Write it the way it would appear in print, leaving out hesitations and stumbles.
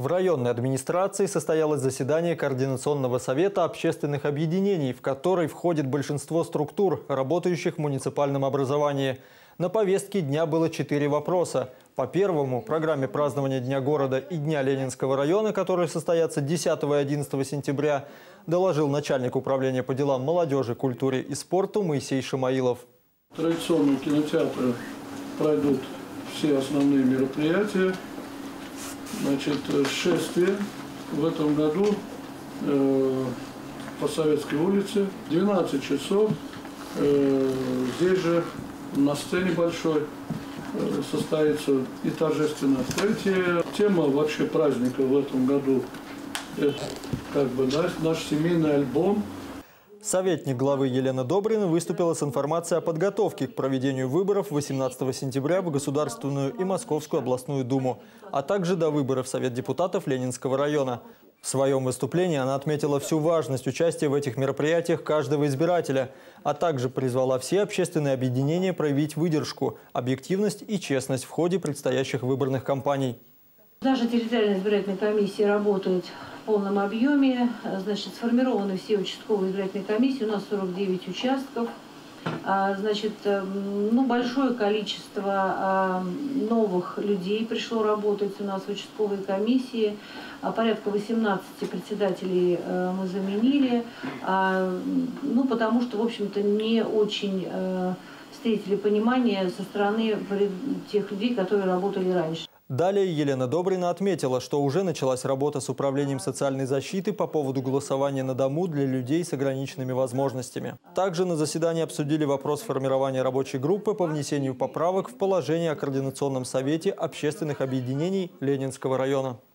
В районной администрации состоялось заседание Координационного совета общественных объединений, в который входит большинство структур, работающих в муниципальном образовании. На повестке дня было 4 вопроса. По первому, программе празднования Дня города и Дня Ленинского района, которые состоятся 10 и 11 сентября, доложил начальник управления по делам молодежи, культуре и спорту Моисей Шамаилов. Традиционные кинотеатры пройдут все основные мероприятия. Значит, шествие в этом году по Советской улице. 12 часов здесь же на сцене большой состоится и торжественное открытие. Тема вообще праздника в этом году – это наш семейный альбом. Советник главы Елена Добрина выступила с информацией о подготовке к проведению выборов 18 сентября в Государственную и Московскую областную думу, а также до выборов в Совет депутатов Ленинского района. В своем выступлении она отметила всю важность участия в этих мероприятиях каждого избирателя, а также призвала все общественные объединения проявить выдержку, объективность и честность в ходе предстоящих выборных кампаний. Наша территориальная избирательная комиссия работает в полном объеме. Значит, сформированы все участковые избирательные комиссии. У нас 49 участков. Значит, большое количество новых людей пришло работать у нас в участковой комиссии. Порядка 18 председателей мы заменили. Потому что, в общем-то, не очень встретили понимание со стороны тех людей, которые работали раньше. Далее Елена Добрина отметила, что уже началась работа с управлением социальной защиты по поводу голосования на дому для людей с ограниченными возможностями. Также на заседании обсудили вопрос формирования рабочей группы по внесению поправок в положение о Координационном совете общественных объединений Ленинского района.